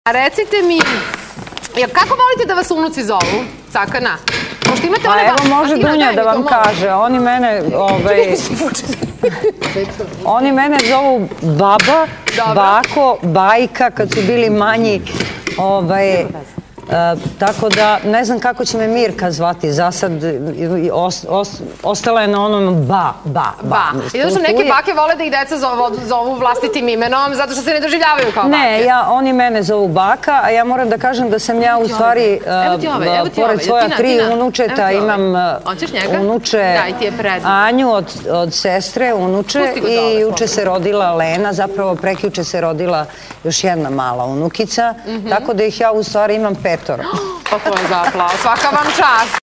A recite mi, kako volite da vas unuci zovu, Cakana? Pošto imate one... Evo može Dunja da vam kaže, oni mene zovu baba, bako, bajka kad su bili manji, tako da ne znam kako će me Mirka zvati, za sad ostala je na onom ba. I zato što neke bake vole da ih deca zovu vlastitim imenom, zato što se ne doživljavaju kao bake. Ne, oni mene zovu baka, a ja moram da kažem da sam ja u stvari, pored svoja 3 unučeta, imam unuče Anju od sestre, unuče, i juče se rodila Lena, zapravo prekjuče se rodila još jedna mala unukica, tako da ih ja u stvari imam 5. Pa to je za aplauz, svaka vam čast.